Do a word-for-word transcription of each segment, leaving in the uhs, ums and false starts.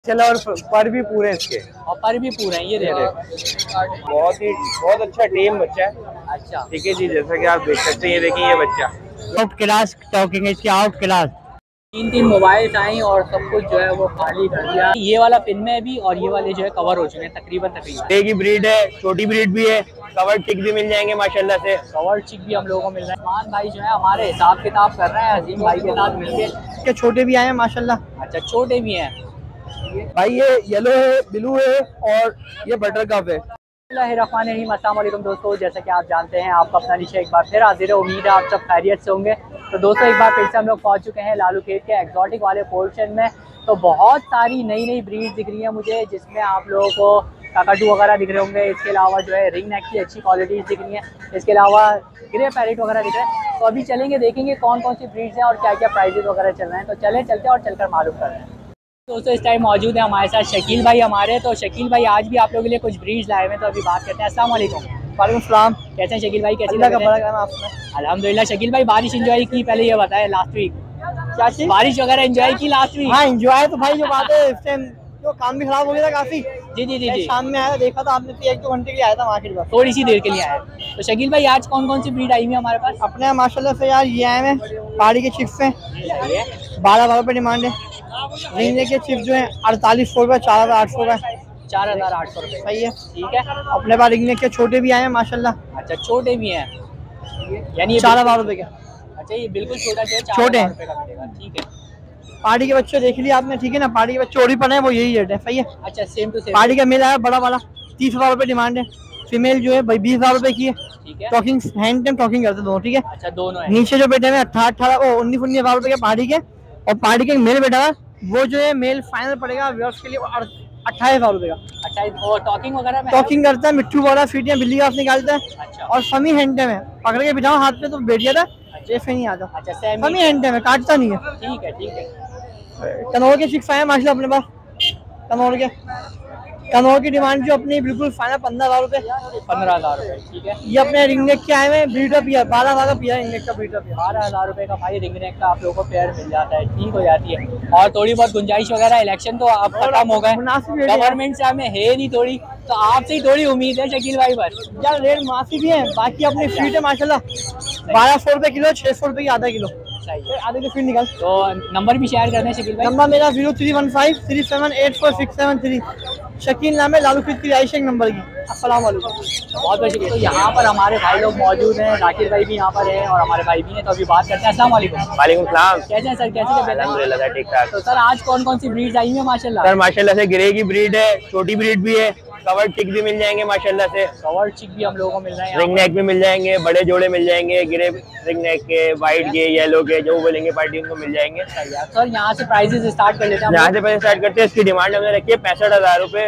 चलो और पर भी पूरे हैं इसके, और पर भी पूरे हैं। ये देखो बहुत ही बहुत अच्छा टेम बच्चा है। अच्छा ठीक है जी, जैसा कि आप देख सकते हैं, ये देखिए ये बच्चा आउट क्लास टॉकिंग है इसकी, आउट क्लास। तीन तीन मोबाइल्स आई और सब कुछ जो है वो खाली कर दिया। ये वाला पिन में भी और ये वाले जो है कवर हो चुके हैं तकरीबन तकरीबन। एक ही ब्रीड है, छोटी ब्रीड भी है, कवर्ड चिक भी मिल जाएंगे माशाल्लाह से। कवर्ड चिक भी हम लोगों को मिल रहा है। मान भाई जो है हमारे हिसाब किताब कर रहे हैं अजीम भाई के साथ मिलके। के छोटे भी आए हैं माशाल्लाह। अच्छा छोटे भी हैं भाई, ये येलो है, ब्लू है और ये बटर कप है। अस्सलाम वालेकुम दोस्तों, जैसा कि आप जानते हैं आपका अपना नीचे एक बार फिर हाजिर है। उम्मीद है आप सब खैरियत से होंगे। तो दोस्तों एक बार फिर से हम लोग पहुंच चुके हैं लालू खेत के एक्जॉटिक वाले पोर्शन में। तो बहुत सारी नई नई ब्रीड दिख रही है मुझे, जिसमें आप लोगों को काकाटू वगैरह दिख रहे होंगे। इसके अलावा जो है रिंग नेक की अच्छी क्वालिटीज़ दिख रही हैं। इसके अलावा ग्रे पैरेट वगैरह दिख रहे हैं। तो अभी चलेंगे देखेंगे कौन कौन सी ब्रीड्स हैं और क्या क्या प्राइजेस वगैरह चल रहे हैं। तो चलें चलते हैं और चलकर मालूम कर रहे हैं। दोस्तों इस टाइम मौजूद है हमारे साथ शकील भाई हमारे। तो शकील भाई आज भी आप लोगों के लिए कुछ ब्रीड्स लाए हुए हैं, तो अभी बात करते हैं। अस्सलाम वालेकुम। वालेकुम सलाम। कैसे हैं शकील भाई? कैसे अल्लाह का बड़ा करम आपने। अल्हम्दुलिल्लाह। शकील भाई बारिश एंजॉय की, पहले ये बताएं लास्ट वीक क्या चीज? बारिश वगैरह एंजॉय की लास्ट वीक? हाँ एंजॉय तो भाई, जो बात है इस टाइम जो काम भी खराब हो गया था काफी। जी जी जी जी शाम में आया, देखा था आपने, एक दो घंटे के लिए आया था मार्केट में, थोड़ी सी देर के लिए आया। तो शकील भाई आज कौन कौन सी ब्रीड आई हुई है हमारे पास? अपने माशाल्लाह से यार ये आए हैं पहाड़ी के चिप्स हैं, बारह बारह रुपये डिमांड है। रिंगने के चिप्स जो है अड़तालीस सौ रुपये, चार हजार आठ सौ का, चार हजार आठ सौ रुपये। सही है, ठीक है। अपने पास रिंगने के छोटे भी आए हैं माशाल्लाह। अच्छा छोटे भी हैं, यानी चार हजार रुपये के। अच्छा ये बिल्कुल छोटा जो है छोटे चार रुपये का मिलेगा। ठीक है। पहाड़ी के बच्चे देख लिया आपने, ठीक है ना, पहाड़ी के बच्चे ओरी पर है वो यही रेट है, सही है। अच्छा सेम टू सेम। पहाड़ी का मेल आया बड़ा वाला, तीस हजार रुपये डिमांड है। फीमेल जो है भाई बीस हजार रुपये की है। ठीक है। टॉकिंग हैंड टाइम टॉकिंग करते दोनों, ठीक है। अच्छा दोनों है। नीचे जो बेटे में अठारह अठारह उन्नीस उन्नीस हजार रुपये के पहाड़ी के, और पहाड़ी के मेल बेटा है वो जो है मेल फाइनल पड़ेगा व्यूअर्स के लिए अट्ठाईस हजार रुपये का। अट्ठाईस। और टॉकिंग वगैरह में टॉकिंग करता है, मिट्टू वाला फीटियाँ बिल्ली घास निकालता है। अच्छा। और समी हैंड टाइम है, पकड़ के बिठाओ हाथ पे तो बैठ जाता है, जैसे नहीं आता। अच्छा सेमी समी हैंड टाइम है, काटता नहीं है। ठीक है ठीक है। कनौर के सिक्स आए माशाल्लाह अपने पास। कनौर के कनौर की डिमांड जो अपनी बिल्कुल फाइनल पंद्रह हजार रुपये। पंद्रह हजार रुपये। ठीक है। ये अपने रिंगनेक के आए हुए ब्रीडर पियर, बारह हजार का पियर रिंगनेक का ब्रीडर पियर। बारह हजार रुपये का भाई रिंग नेक का आप लोगों को पेयर मिल जाता है। ठीक हो जाती है। और थोड़ी बहुत गुंजाइश वगैरह, इलेक्शन तो अब खत्म हो गए, गवर्नमेंट से हमें है नहीं थोड़ी, तो आपसे ही थोड़ी उम्मीद है शकील भाई बस। यार रेट माफी भी है, बाकी अपनी फीट है माशाल्लाह बारह सौ रुपये किलो, छह सौ रुपये की आधा किलो। सही है। आधे किलो फीट निकल। तो नंबर भी शेयर करना है शकील भाई। नंबर मेरा zero three one five three seven eight four six seven three. Shakeel नाम है, लालू खेत की रिहाइश एक नंबर की। अस्सलाम वालेकुम। बहुत बहुत शुक्रिया। तो यहाँ पर हमारे भाई लोग मौजूद हैं, जाकिर भाई भी यहाँ पर हैं और हमारे भाई भी हैं। तो अभी बात करते हैं। अस्सलाम वालेकुम। वालेकुम सलाम। कैसे हैं सर? कैसे अल्हम्दुलिल्लाह ठीक ठाक। तो सर आज कौन कौन सी ब्रीड आई है माशाल्लाह? सर माशाल्लाह से ग्रे की ब्रीड है, छोटी ब्रीड भी है, कवर्ड चिक भी मिल जाएंगे माशाल्लाह से। कवर्ड चिक भी हम लोगों को मिल रहे हैं। रिंग नेक भी मिल जाएंगे, बड़े जोड़े मिल जाएंगे, ग्रे रिंग नेक के, व्हाइट के, येलो के, जो बोलेंगे पार्टी उनको मिल जाएंगे। सर यहाँ से प्राइसेस स्टार्ट कर लेते हैं। यहाँ से पहले स्टार्ट करते हैं। इसकी डिमांड हमने रखी है पैंसठ हजार रुपए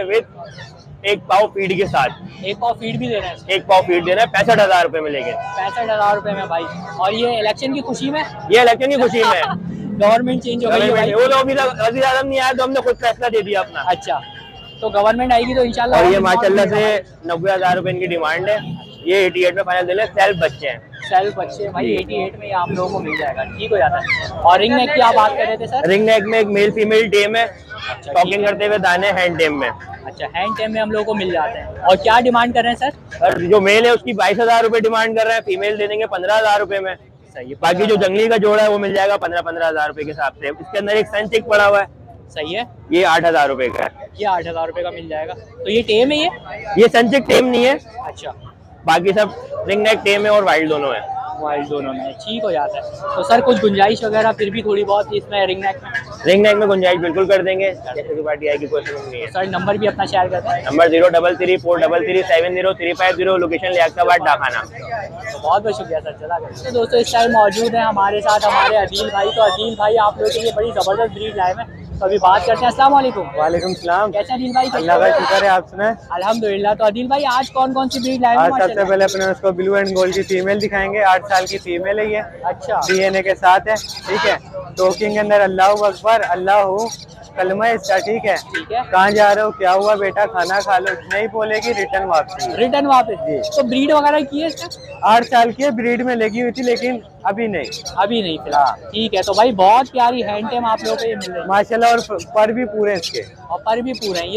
विद एक पाव फीड के साथ। एक पाव फीड भी दे रहे हैं? एक पाव फीड देना है, पैंसठ हजार रुपए मिलेंगे। पैंसठ हजार रुपए में भाई। और ये इलेक्शन की खुशी में? ये इलेक्शन की खुशी में गवर्नमेंट चेंज हो गई है भाई। वो लोग अभी तक वज़ीर आज़म नहीं आया तो हमने खुद फैसला दे दिया अपना। अच्छा तो गवर्नमेंट आएगी तो इंशाल्लाह। और ये माशाल्लाह से नब्बे हजार रुपए इनकी डिमांड है। ये अठासी में फाइनल दिले, सेल्फ बच्चे हैं। सेल्फ बच्चे भाई अठासी में ये आप लोगों को मिल जाएगा। ठीक हो जाता है। और रिंग नेक की आप बात कर रहे थे सर? रिंग नेक में एक मेल फीमेल टेम है, अच्छा, टॉकिंग करते हुए दाने हैंड टेम में। अच्छा हैंड टेम में हम लोग को मिल जाते हैं। और क्या डिमांड कर रहे हैं सर? और जो मेल है उसकी बाईस हजार रुपए डिमांड कर रहे हैं, फीमेल दे देंगे पंद्रह हजार रुपए में। सही है। बाकी जो जंगली का जोड़ा है वो मिल जाएगा पंद्रह पंद्रह हजार रुपए के हिसाब से। इसके अंदर एक सन चिक पड़ा हुआ है। सही है। ये आठ हजार रुपए का है। ये आठ हजार रुपए का मिल जाएगा। तो ये टेम है? ये ये सन चिक टेम नहीं है। अच्छा बाकी सब रिंग नेक टेम है और वाइल्ड दोनों है। वाइल्ड दोनों में ठीक हो जाता है। तो सर कुछ गुंजाइश वगैरह फिर भी थोड़ी बहुत इसमें रिंग नेक में? रिंग नेक में गुंजाइश बिल्कुल कर देंगे, जैसे की पार्टी आएगी कोई समझ नहीं है। सर नंबर भी अपना शेयर करते हैं। Number zero double three four double three seven zero three five zero, location Liaquatabad Dakhana. तो बहुत बहुत शुक्रिया सर। चला गया। तो दोस्तों इस टाइम मौजूद है हमारे साथ हमारे अदील भाई। तो अदील भाई आप लोगों के लिए बड़ी ज़बरदस्त ब्रीड लाए हैं। तो अभी बात करते हैं। अस्सलाम वालेकुम। वालेकुम सलाम। कैसे अदील भाई? अल्लाह का शुक्र है, आप सुनाए? अल्हम्दुलिल्लाह। तो अदील भाई आज कौन कौन सी ब्रीड लाए हैं? आज सबसे पहले अपने उसको ब्लू एंड गोल्ड की फीमेल दिखाएंगे। आठ साल की फीमेल है ये। अच्छा। डीएनए के साथ है, ठीक है। टोकिंग के अंदर अल्लाह अकबर, अल्लाह हूँ कलमा इसका, ठीक है। ठीक है। कहाँ जा रहे हो, क्या हुआ बेटा, खाना खा लो, नहीं बोलेगी रिटर्न वापसी। रिटर्न वापस? तो ब्रीड वगैरह की है इसका? आठ साल की है, ब्रीड में लगी हुई थी लेकिन अभी नहीं, अभी नहीं फिलहाल। ठीक है, तो भाई बहुत प्यारी हैंड टेम आप लोगों को ये मिल रही है माशाल्लाह, और पर भी पूरे इसके, और पर भी पूरे हैं, ये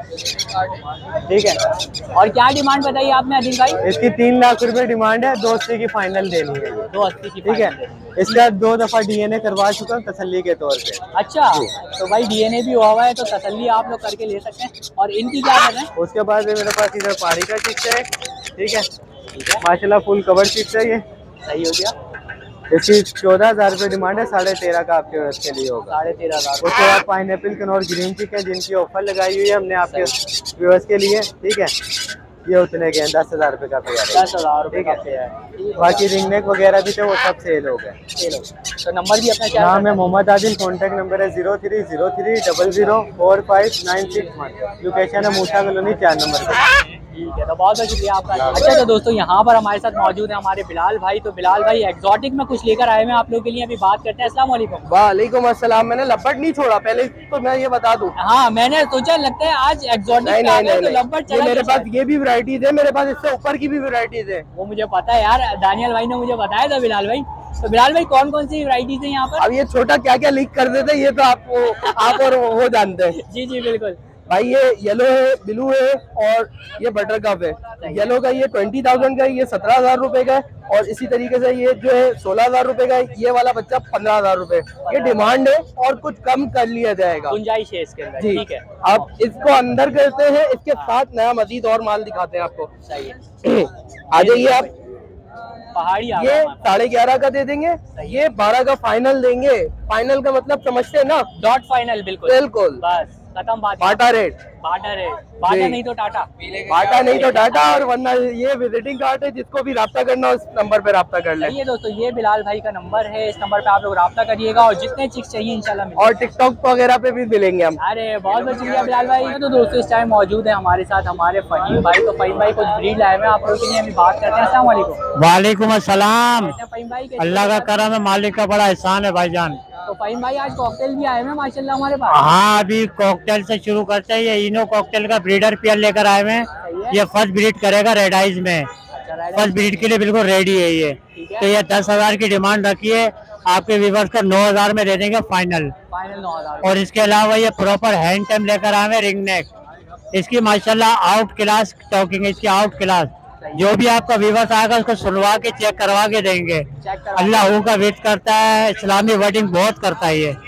देखो। ठीक है, और क्या डिमांड बताई आपने आदिल भाई? इसकी तीन लाख रुपए डिमांड है, दो अस्सी की फाइनल देनी है। दो अस्सी की, ठीक है। इसका दो दफा डीएनए करवा चुका हूँ तसल्ली के तौर पे। अच्छा, तो भाई डीएनए भी हुआ हुआ है, तो तसल्ली आप लोग करके ले सकते हैं। और इनकी क्या है? उसके बाद मेरे पास इधर पहाड़ी का चिक्स है। ठीक है, माशाल्लाह फुल कवर चिक्स है, ये सही हो गया। इसकी चौदह हजार रुपये डिमांड है, साढ़े तेरह का आपके व्यवस्था के लिए होगा। साढ़े तेरह हजार। उसके बाद पाइन एपल कनौर ग्रीन चिक है, जिनकी ऑफर लगाई हुई है हमने आपके व्यवस्था के लिए। ठीक है, ये उतने के दस हजार रुपये का पेयर है। दस हजार रुपये का पेयर है। बाकी रिंग नेक वगैरह भी थे, वो सब सेल हो गए। सेल हो गए। तो नंबर भी अपना क्या नाम है मोहम्मद आदिल, कॉन्टैक्ट नंबर है zero three zero three double zero four five nine six one. Location है मूसा कॉलोनी चार नंबर पे। ठीक है, तो बहुत बहुत शुक्रिया आपका। अच्छा, तो दोस्तों यहाँ पर हमारे साथ मौजूद है हमारे बिलाल भाई। तो बिलाल भाई एक्सोटिक में कुछ लेकर आए हैं आप लोगों के लिए, अभी बात करते हैं। अस्सलाम वालेकुम। वालेकुम अस्सलाम। मैंने लपट नहीं छोड़ा, पहले तो मैं ये बता दूं। हाँ, मैंने सोचा लगता है आज एक्सोटिक नहीं, पे आ नहीं, गए, नहीं, तो लपट चला। मेरे पास ये भी वैरायटीज है, मेरे पास इससे ऊपर की भी वैरायटीज है। वो मुझे पता है यार, दानियल भाई ने मुझे बताया था बिलाल भाई। तो बिलाल भाई कौन कौन सी वैरायटीज है यहाँ पर? अब ये छोटा क्या क्या लीक कर देते, ये तो आपको आप और वो जानते हैं। जी जी बिल्कुल भाई, ये येलो है, ब्लू है और ये बटर कप है। येलो का ये ट्वेंटी थाउजेंड का है, ये सत्रह हजार रूपए का है। और इसी तरीके से ये जो है सोलह हजार रूपए का है, ये वाला बच्चा पंद्रह हजार रूपए। ये डिमांड है और कुछ कम कर लिया जाएगा, गुंजाइश है इसके अंदर। जी। ठीक है, आप इसको अंदर करते हैं, इसके साथ नया मजीद और माल दिखाते हैं आपको। सही है। आ जाइए आप। पहाड़ी ये साढ़े ग्यारह का दे देंगे, ये बारह का फाइनल देंगे। फाइनल का मतलब समझते हैं ना, डॉट फाइनल। बिल्कुल बिल्कुल, बस खत्म बात। बाटा रेट, बाटा रेट, बाटा नहीं तो टाटा, बाटा नहीं तो टाटा। और वरना ये विजिटिंग कार्ड है, जिसको भी राब्ता करना हो, उस नंबर पे राब्ता कर ले। ये दोस्तों, ये बिलाल भाई का नंबर है, इस नंबर पे आप लोग राब्ता करिएगा और जितने चिक्स चाहिए इंशाल्लाह। और टिकटॉक वगैरह पे भी मिलेंगे हम। अरे बहुत बहुत शुक्रिया बिलाल भाई। तो दोस्तों इस टाइम मौजूद है हमारे साथ हमारे फहीम भाई। तो फहीम भाई कुछ ब्रीड लाए हुए आप लोगों के लिए, अभी बात करते हैं। अस्सलाम वालेकुम। वालेकुम अस्सलाम। फहीम भाई, अल्लाह का करम है, मालिक का बड़ा एहसान है भाईजान। तो फहीम भाई आज कॉकटेल भी आए हुए हैं माशाल्लाह हमारे पास। हाँ, अभी कॉकटेल से शुरू करते हैं। ये इनो कॉकटेल का ब्रीडर पेयर लेकर आए हुए हैं। ये फर्स्ट ब्रीड करेगा रेड आइज में, फर्स्ट ब्रीड के लिए बिल्कुल रेडी है ये। तो ये दस हजार की डिमांड रखी है, आपके व्यूवर्स का नौ हजार में दे देंगे फाइनल। फाइनल नौ हजार। और इसके अलावा ये प्रॉपर हैंड टाइम लेकर आए हैं, रिंग नेक। इसकी माशाल्लाह आउट क्लास टॉकिंग, इसकी आउट क्लास। जो भी आपका व्यूवर्स आएगा उसको सुनवा के चेक करवा के देंगे। अल्लाह का वेट करता है, इस्लामी वेडिंग बहुत करता है ये।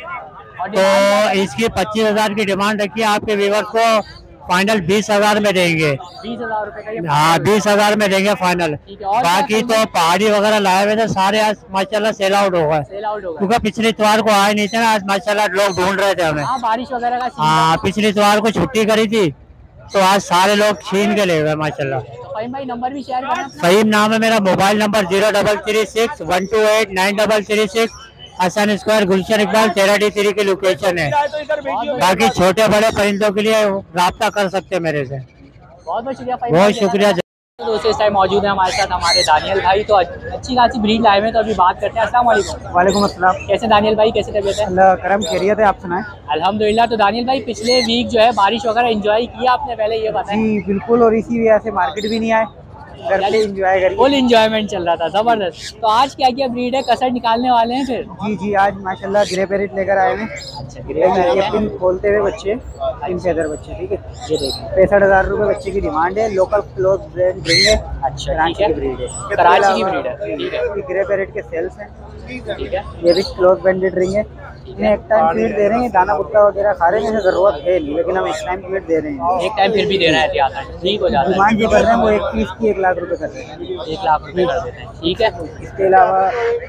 तो इसकी पच्चीस हजार की डिमांड रखी है, आपके व्यूवर्स को फाइनल बीस हजार में देंगे। बीस हजार रुपए का? हाँ, बीस हजार में देंगे फाइनल। बाकी तो पहाड़ी वगैरह लाए हुए थे सारे, आज माशाल्लाह सेल आउट हो गए, क्योंकि पिछले इतवार को आए नहीं थे ना, आज माशाल्लाह लोग ढूंढ रहे थे हमें। बारिश वगैरह का? हाँ, पिछले इतवार को छुट्टी करी थी, तो आज सारे लोग छीन के ले गए माशाल्लाह। फहीम भाई नंबर भी शेयर करना। फहीम नाम है मेरा, mobile number zero double three six one two eight nine double three six. Hasan square, Gulshan Iqbal, तेरह डी थ्री की लोकेशन है। बाकी छोटे बड़े परिंदों के लिए राब्ता कर सकते हैं मेरे से। बहुत बहुत शुक्रिया, बहुत शुक्रिया। दोस्तों इस टाइम मौजूद है हमारे साथ हमारे दानियल भाई। तो अच्छी खासी ब्रीड लाए हुए हैं, तो अभी बात करते हैं। अस्सलाम वालेकुम। वालेकुम अस्सलाम। कैसे दानियल भाई, कैसे तबीयत है? अल्लाह करम, खैरियत है, आप सुनाएं। अल्हम्दुलिल्लाह। तो दानियल भाई पिछले वीक जो है बारिश वगैरह एंजॉय किया आपने, पहले ये बताएं। जी बिल्कुल, और इसी वजह से मार्केट भी नहीं आए, घर पे एंजॉय करिए। फुल एंजॉयमेंट चल रहा था, जबरदस्त। तो आज क्या क्या ब्रीड है, कसर निकालने वाले हैं फिर? जी जी, आज माशाल्लाह ग्रे पैरेट लेकर आए हैं। अच्छा, ग्रे पैरेट पिन खोलते हुए बच्चे, इन फेदर बच्चे। ठीक है, ये देखिए पैंसठ हजार रुपये बच्चे की डिमांड है। लोकल क्लोथ ब्रांड ब्रीड है। अच्छा, कराची की ब्रीड है, कराची की ब्रीड है। ठीक है, ये ग्रे पैरेट के सेल्स हैं। ठीक है, ये भी क्लोथ ब्रांडेड रिंग है। इन्हें एक टाइम फीड दे रहे हैं, दाना भुट्टा वगैरह खा रहे हैं, जरूरत है नहीं, लेकिन हम एक टाइम फीड दे रहे हैं। एक टाइम फिर भी दे रहा है, आता है, ठीक हो जाता है। डिमांड जो कर रहे हैं वो एक पीस की एक लाख रुपए कर रहे हैं। एक लाख रुपए कर देते हैं, ठीक है। इसके अलावा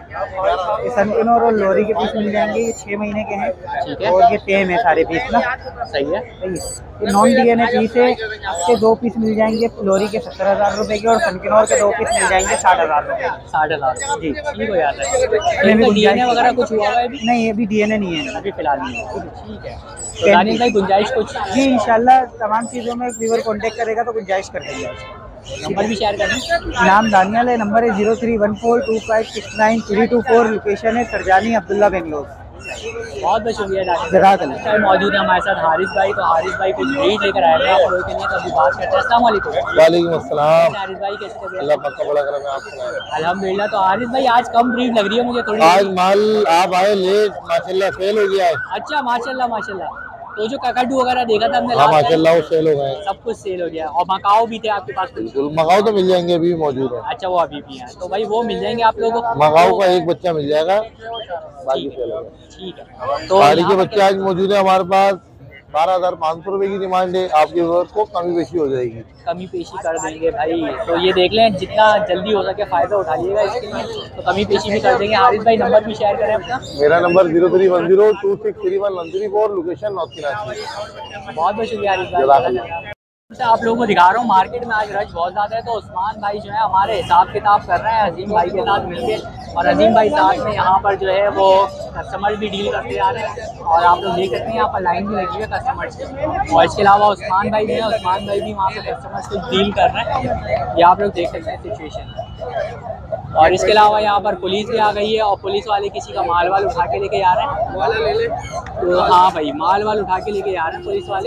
सनकिनोर और लोरी के पीस मिल जाएंगे, ये छः महीने के हैं। ठीक है, और ये टेम है सारे पीस ना। सही है, सही है। ये नॉन डीएनए पीस है, इसके दो पीस मिल जाएंगे लोरी के सत्तर हजार रुपए के, और सनकिनोर के दो पीस मिल जाएंगे साठ हजार रुपए। साठ हजार जी, ठीक हो जाता है। डीएनए वगैरह कुछ हुआ है अभी? नहीं, अभी डीएनए नहीं है अभी फिलहाल नहीं है, ठीक है। तो दानियल भाई गुंजाइश कुछ? जी इंशाल्लाह तमाम चीज़ों में व्यूअर कांटेक्ट करेगा तो गुंजाइश कर देंगे। नंबर भी शेयर कर दें। नाम दानियल है, नंबर है zero three one four two five six nine three two four. Location है सरजानी, अब्दुल्ला, बेंगलोर। बहुत बहुत शुक्रिया डॉक्टर। मौजूद है हमारे साथ हारिस भाई। तो हारिस भाई कुछ ब्रीड लेकर आए हैं आप लोगों के लिए, तो अभी बात करते हैं। अस्सलाम वालेकुम। वालेकुम अस्सलाम। हारिस भाई कैसे तबीयत? अल्लाह पाक का बड़ा करम है, आप सुनाएं। अल्हम्दुलिल्लाह। तो हारिस भाई आज कम ब्रीड लग रही है मुझे थोड़ी। आज माल आप आए लेट, माशाल्लाह सेल हो गया है। अच्छा माशाल्लाह माशाल्लाह। तो जो ककाडू वगैरह देखा था हमने हाँ लास्ट टाइम, माशाल्लाह वो सेल हो गए, सब कुछ सेल हो गया। और मकाओ भी थे आपके पास? बिल्कुल मकाऊ तो मिल जाएंगे, अभी मौजूद है। अच्छा वो अभी भी है, तो भाई वो मिल जाएंगे आप लोगों को? मकाऊ का एक बच्चा मिल जाएगा, बाकी सेल हो गया। ठीक है। तो गाड़ी के बच्चे आज मौजूद है हमारे पास। बारह हजार पाँच सौ रुपए की डिमांड है, आपके व्यूअर्स को कमी बेशी हो जाएगी। कमी पेशी कर देंगे भाई। तो ये देख लें, जितना जल्दी हो सके फायदा उठा लीजिएगा इसके लिए, तो कमी पेशी भी कर देंगे। हारिस भाई नंबर भी शेयर करें अपना। मेरा number zero three one zero two six three one one three four, location north Karachi. बहुत बहुत शुक्रिया हारिस भाई। आप लोगों को दिखा रहा हूँ मार्केट में आज रश बहुत ज़्यादा है। तो उस्मान भाई जो है हमारे हिसाब किताब कर रहे हैं अजीम भाई के साथ मिलके, और अजीम भाई साथ में यहाँ पर जो है वो कस्टमर भी डील करते जा रहे हैं। और आप लोग देख सकते हैं यहाँ पर लाइन भी लगी है कस्टमर से। और इसके अलावा उस्मान भाई जो है, उस्मान भाई भी वहाँ पर कस्टमर से डील कर रहे हैं। ये आप लोग देख सकते हैं सिचुएशन। और इसके अलावा यहाँ पर पुलिस भी आ गई है, और पुलिस वाले किसी का माल वाल उठा के लेके जा रहे हैं। तो हाँ भाई, माल वाल उठा के लेके जा रहे हैं पुलिस वाले।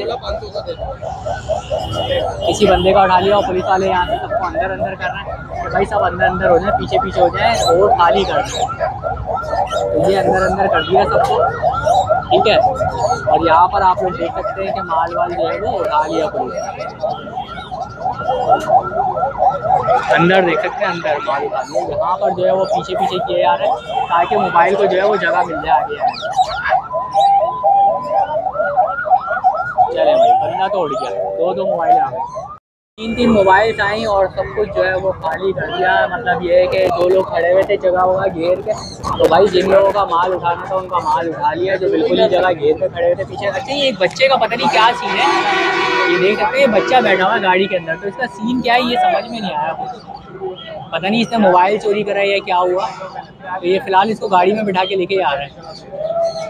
किसी बंदे का उठा लिया और पुलिस वाले यहाँ से सबको अंदर अंदर कर रहे हैं। तो भाई सब अंदर अंदर हो जाए, पीछे पीछे हो जाए और खाली कर दें। तो ये अंदर अंदर कर दिया सबको, ठीक है। और यहाँ पर आप लोग देख सकते हैं कि माल वाल जो है वो उठा लिया पुलिस। अंदर देख सकते हैं, अंदर माल उठा लिया। यहाँ पर जो है वो पीछे पीछे किए जा रहे हैं ताकि मोबाइल को जो है वो जगह मिल जाए आगे। चले भाई, बंदा तो उड़ गया, दो दो मोबाइल आ गए, तीन तीन मोबाइल आई और सब कुछ जो है वो खाली कर दिया। मतलब ये है कि दो लोग खड़े हुए थे जगह होगा घेर के, तो भाई जिन लोगों का माल उठाना था उनका माल उठा लिया, जो बिल्कुल ही जगह घेर पे खड़े हुए थे पीछे। अच्छा ये एक बच्चे का पता नहीं क्या सीन है, ये देख सकते हैं बच्चा बैठा हुआ है गाड़ी के अंदर। तो इसका सीन क्या है ये समझ में नहीं आया, पता नहीं इसने मोबाइल चोरी करा है या क्या हुआ। तो ये फिलहाल इसको गाड़ी में बिठा के लेके आ रहे हैं।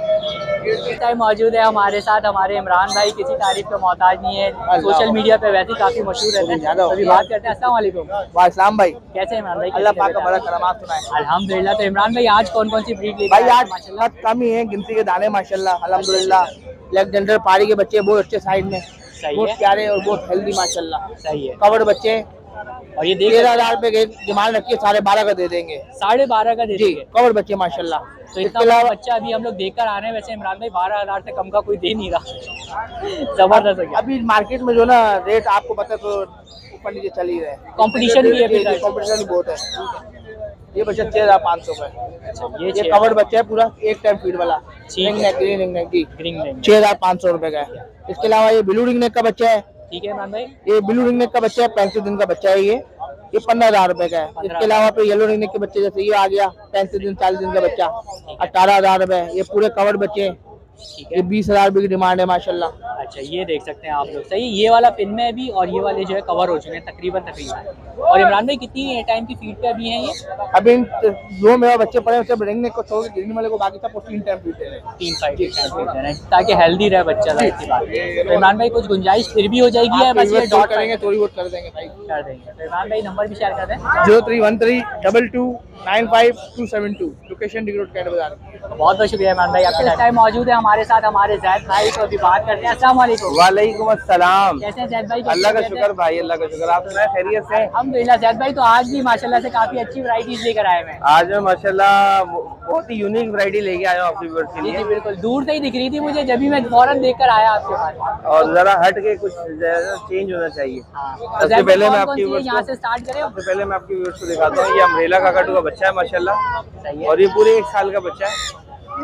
इस टाइम मौजूद है हमारे साथ हमारे इमरान भाई, किसी तारीफ का मोहताज नहीं है, सोशल मीडिया पे वैसे ही काफी मशहूर रहते हैं। अभी बात करते हैं। अस्सलाम वालेकुम। वालेकुम भाई, कैसे इमरान भाई? अल्लाह पाक का बड़ा करम, आप सुनाएं। अल्हम्दुलिल्लाह। तो इमरान भाई आज कौन कौन सी ब्रीड लेके भाई आज बहुत कम ही है, गिनती के दाने माशाल्लाह अल्हम्दुलिल्लाह। लेगजेंडर पारी के बच्चे बहुत अच्छे साइड में, बहुत प्यारे और बहुत हेल्दी माशाल्लाह। सही है, कवर्ड बच्चे। और ये देख तेरह हजार रुपए की डिमांड रखिए, साढ़े बारह का दे देंगे। साढ़े बारह का दे देंगे कवर्ड बच्चे माशाल्लाह। तो इसके अलावा बच्चा अभी हम लोग देखकर आ रहे हैं। वैसे इमरान भाई बारह हजार से कम का कोई दे नहीं रहा, जबरदस्त है। अभी मार्केट में जो ना रेट आपको पता तो ऊपर नीचे चल ही रहे हैं, कंपटीशन भी है, कंपटीशन भी बहुत है। ये बच्चा छह हजार पाँच सौ का है। ये ये कवर्ड बच्चा है पूरा, एक टाइम फीड वाला, रिंग नेक रिंग नेक जी, छह हजार पाँच सौ रुपए का है। इसके अलावा ये ब्लू रिंग नेक का बच्चा है, ठीक है इमरान भाई। ये ब्लू रिंग नेक का बच्चा है, पैंतीस दिन का बच्चा है, ये ये पंद्रह हजार रुपए का है। इसके अलावा पे येलो रिंग नेक के बच्चे जैसे ये आ गया, पैंतीस दिन चालीस दिन का बच्चा, अठारह हजार रुपए। ये पूरे कवर्ड बच्चे, ये बीस हजार रुपए की डिमांड है माशाल्लाह। अच्छा ये देख सकते हैं आप लोग, सही। ये वाला पिन में भी और ये वाले जो है कवर हो चुके हैं तकरीबन तकरीबन। और इमरान भाई कितनी टाइम की फीड पे अभी हैं ये? अभी दो मेरा बच्चे पड़े हैं, रिंग नेक को छोड़ के ग्रीन वाले को, बाकी सब तीन टाइम फीड दे रहे हैं, तीन फाइव फीड दे रहे हैं ताकि हेल्दी रहे बच्चा। ऐसी बात तो इमरान भाई कुछ गुंजाइश फिर भी हो जाएगी या बस ये डॉट करेंगे, थोड़ी बहुत कर देंगे भाई, कर देंगे। तो इमरान भाई नंबर भी शेयर कर दें। Zero three one three double two nine five two seven two, location Drigh road cantt बाजार। बहुत बहुत शुक्रिया इमरान भाई, आपके इस टाइम मौजूद है हमारे साथ हमारे जैद भाई। तो अभी बात करते हैं। अस्सलाम वालेकुम। वालेकुम अस्सलाम। कैसे हैं जैद भाई? अल्लाह का शुक्र भाई, अल्लाह का शुक्र। आप सुनाए खैरियत से? अल्हम्दुलिल्लाह। जैद भाई तो आज भी माशाल्लाह से काफी अच्छी वैरायटीज लेकर आए हैं। आज मैं माशाल्लाह बहुत ही यूनिक वैरायटी लेके आया हूँ आपके व्यूअर्स के लिए। जी बिल्कुल, दूर से ही दिख रही थी मुझे, जब भी मैं फौरन देखकर आया आपके पास। और जरा हट के कुछ चेंज होना चाहिए। सबसे पहले मैं आपकी यहाँ से स्टार्ट करें। सबसे पहले मैं आपकी व्यूअर्स को दिखाता हूँ। ये अम्ब्रेला काकाटू का बच्चा है माशाल्लाह, और ये पूरे एक साल का बच्चा है।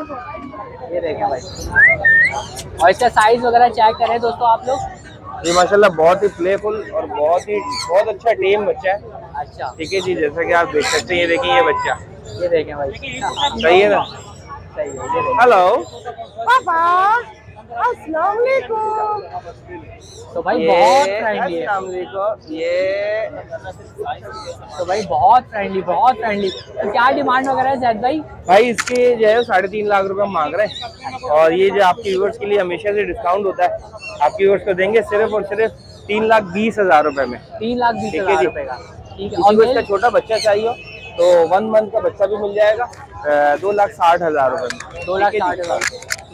ये देखें भाई, और इसका साइज वगैरह चेक करें दोस्तों आप लोग। ये माशाल्लाह बहुत ही प्लेफुल और बहुत ही बहुत अच्छा टेम बच्चा है। अच्छा ठीक है जी, जैसा कि आप देख सकते हैं, ये देखिए ये बच्चा, ये देखें भाई, सही है ना? सही है। हेलो पापा, अस्सलाम वालेकुम। तो भाई बहुत फ्रेंडली है। अस्सलाम वालेकुम। ये तो भाई बहुत फ्रेंडली, बहुत फ्रेंडली। तो क्या डिमांड वगैरह है जैद भाई? भाई इसके जो है साढ़े तीन लाख रुपए हम मांग रहे हैं, और ये जो आपके व्यूअर्स के लिए हमेशा से डिस्काउंट होता है, आपके व्यूअर्स को देंगे सिर्फ और सिर्फ तीन लाख बीस हजार रुपए में। तीन लाख बीस हजार रुपए का, ठीक है। और इसका छोटा बच्चा चाहिए तो वन मंथ का बच्चा भी मिल जाएगा, दो लाख साठ हजार रुपए। दो लाख साठ हजार।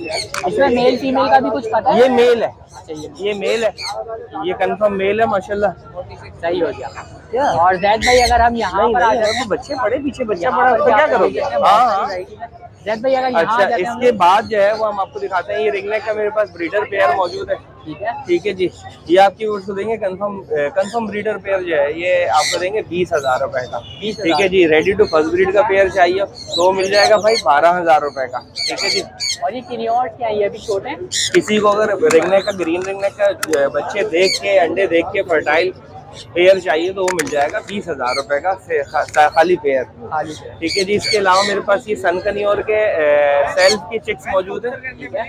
इसमें मेल फीमेल का भी कुछ पता है? ये मेल है, अच्छा ये मेल है, ये कंफर्म मेल है माशाल्लाह। सही हो गया। और जैद भाई अगर हम यहाँ पर आ जाए तो बच्चे पड़े पीछे, बच्चा पड़ा तो क्या करोगे? हाँ जैद भाई अगर यहाँ अच्छा, इसके बाद जो है वो हम आपको दिखाते हैं। ये रिंग नेक का मेरे पास ब्रीडर पेयर मौजूद है। ठीक है, ठीक है जी, ये आपकी ओर से देंगे कंफर्म कंफर्म ब्रीडर पेयर जो है ये आपको देंगे बीस हजार रुपए का। ठीक है जी, रेडी टू फर्स्ट ब्रीड का पेयर चाहिए तो मिल जाएगा भाई बारह हजार रुपए का। ठीक है जी। और ये किनियॉर्स क्या है, ये भी छोटे हैं? किसी को अगर रिंग नेक का, ग्रीन रिंग नेक का बच्चे देख के, अंडे देख के फर्टाइल पेयर चाहिए तो वो मिल जाएगा बीस हजार रुपए का खा, खाली पेयर। ठीक है जी। इसके अलावा मेरे पास ये सन कनियोर के सेल्फ की चिक्स मौजूद है।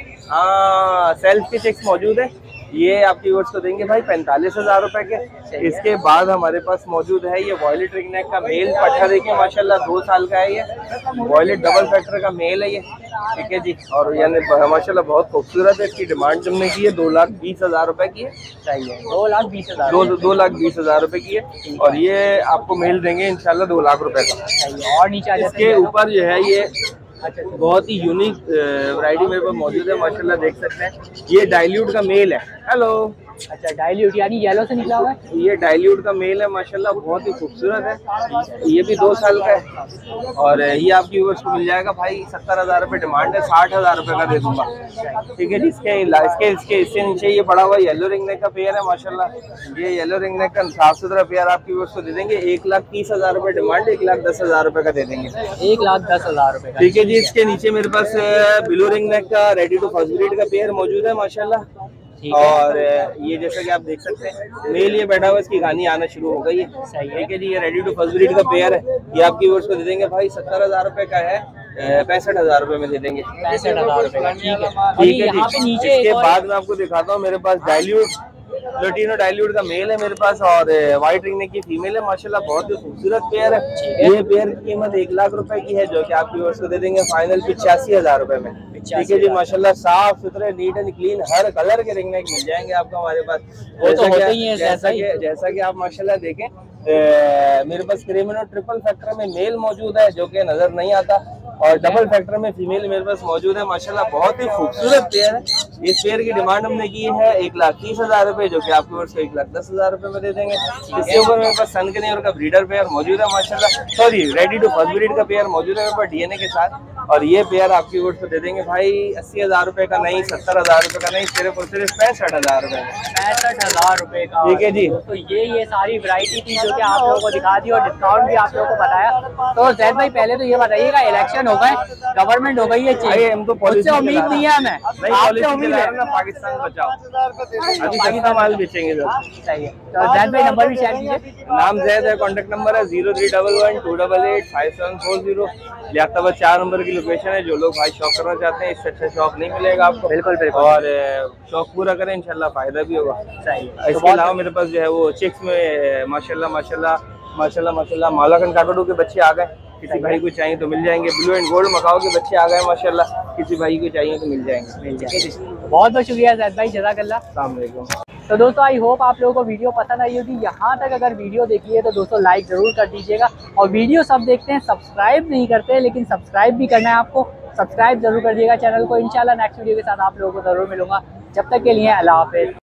हाँ, सेल्फ की चिक्स मौजूद है। ये आपकी वर्ड्स को देंगे भाई पैंतालीस हजार रुपए के। इसके बाद हमारे पास मौजूद है ये वॉयलेट रिंग नेक का मेल पट्ठा, देखिए माशाल्लाह दो साल का है ये। वॉयलेट डबल फैक्टर का मेल है ये। ठीक है जी। और यानी माशाल्लाह बहुत खूबसूरत है। इसकी डिमांड हमने की है दो लाख बीस हजार रुपए की है। चाहिए दो लाख बीस हजार दो दो लाख बीस हजार रुपए की है। और ये आपको मेल देंगे इंशाल्लाह दो लाख रुपए का। और नीचे इसके ऊपर जो है ये बहुत ही यूनिक वैरायटी मेरे पास मौजूद है माशाल्लाह, देख सकते हैं। ये डाइल्यूट का मेल है। हेलो। अच्छा, डाइल्यूट यानी येलो से निकला हुआ है? ये डाइल्यूट का मेल है माशाल्लाह, बहुत ही खूबसूरत है। ये भी दो साल का है। और ये आपकी व्यूअर्स को मिल जाएगा भाई सत्तर हजार रुपये डिमांड है, साठ हजार रुपये का दे दूंगा। ठीक है जी। इसके इसके इसके इससे नीचे ये पड़ा हुआ येलो रिंग नेक का पेयर है माशाल्लाह। ये येलो रिंग नेक का साफ सुथरा पेयर आपकी व्यूअर्स को दे देंगे एक लाख तीस हजार रुपये डिमांड, एक लाख दस हजार रुपये का दे देंगे। एक लाख दस हजार रुपये का। ठीक है जी। इसके नीचे मेरे पास ब्लू रिंग नेक का रेडी टू फर्स्ट ब्रीड का पेयर मौजूद है माशाल्लाह। और ये जैसा कि आप देख सकते हैं मेल ये बैठा हुआ, इसकी कहानी आना शुरू हो गई है। ठीक है जी। ये रेडी टू फर्स्ट ब्रीड का पेयर है। ये आपकी व्यूअर्स को दे देंगे भाई सत्तर हजार रुपए का है, पैंसठ हजार रुपए में दे देंगे। पैंसठ हजार रुपए का। ठीक है। ठीक है जी। इसके बाद मैं आपको दिखाता हूँ, मेरे पास डाइल्यूट लटीनो डाइल्यूट का मेल है मेरे पास और व्हाइट रिंग नेक की फीमेल है माशाल्लाह, बहुत ही खूबसूरत पेयर है। ये पेयर की कीमत एक लाख रुपए की है जो कि आपकी व्यूअर्स को दे देंगे फाइनल पिचासी हजार रुपए में। ठीक है जी। माशाल्लाह साफ सुथरे नीट एंड क्लीन हर कलर के रिंग नेक मिल जाएंगे आपको हमारे पास। वो तो होते ही हैं। जैसा कि जैसा कि आप माशाल्लाह देखें ए, मेरे पास क्रिमिनो ट्रिपल फैक्टर में मेल मौजूद है जो कि नजर नहीं आता, और डबल फैक्टर में फीमेल मेरे पास मौजूद है माशाल्लाह, बहुत ही खूबसूरत पेयर है। इस पेयर की डिमांड हमने की है एक लाख तीस हजार रुपए जो कि आपके वर्ष एक लाख दस हजार रुपए में दे देंगे। इसके ऊपर मेरे पास सन कनियोर का ब्रीडर पेयर मौजूद है माशाल्लाह, sorry ready to first breed का पेयर मौजूद है मेरे पास डीएनए के साथ। और ये पेयर आपकी वर्ष को दे देंगे भाई अस्सी हजार रुपए का नहीं, सत्तर हजार रुपए का नहीं, सिर्फ और सिर्फ पैंसठ हजार रुपए पैंसठ हजार रुपए का। ठीक है जी। तो ये ये सारी वैरायटी थी जो कि आप लोगों को दिखा दी और डिस्काउंट भी आप लोगों को बताया। तो जैद भाई पहले तो ये बताइएगा, इलेक्शन हो गए, गवर्नमेंट हो गई है चेंज, हम तो मुझसे उम्मीद नहीं है हमें, आपसे उम्मीद है ना पाकिस्तान बचाओ, अभी पाकिस्तान माल बेचेंगे। सही है। तो जैद भाई नंबर भी शेयर कीजिए। नाम जैद है, कॉन्टेक्ट नंबर है zero three double one two double eight five seven four zero. Liaquatabad चार नंबर की लोकेशन है। जो लोग भाई शौक करना चाहते हैं इससे अच्छा शौक नहीं मिलेगा आपको। बिल्कुल बिल्कुल। और शौक पूरा करें इंशाल्लाह फायदा भी होगा। सही। इसके अलावा मेरे पास जो है वो चिक्स में माशाल्लाह माशाल्लाह माशाल्लाह माशाल्लाह मालाकन काकड़ू के बच्चे आ गए, किसी भाई को चाहिए तो मिल जाएंगे। ब्लू एंड गोल्ड मकाओ के बच्चे आ गए माशाल्लाह, किसी भाई को चाहिए तो मिल जाएंगे। बहुत बहुत शुक्रिया जैद भाई, जज़ाकल्लाह। अस्सलाम वालेकुम। तो दोस्तों आई होप आप लोगों को वीडियो पसंद आई होगी। यहाँ तक अगर वीडियो देखी है तो दोस्तों लाइक ज़रूर कर दीजिएगा, और वीडियो सब देखते हैं सब्सक्राइब नहीं करते, लेकिन सब्सक्राइब भी करना है आपको, सब्सक्राइब जरूर कर दिएगा चैनल को। इंशाल्लाह नेक्स्ट वीडियो के साथ आप लोगों को ज़रूर मिलूंगा। जब तक के लिए अल्लाह हाफिज़।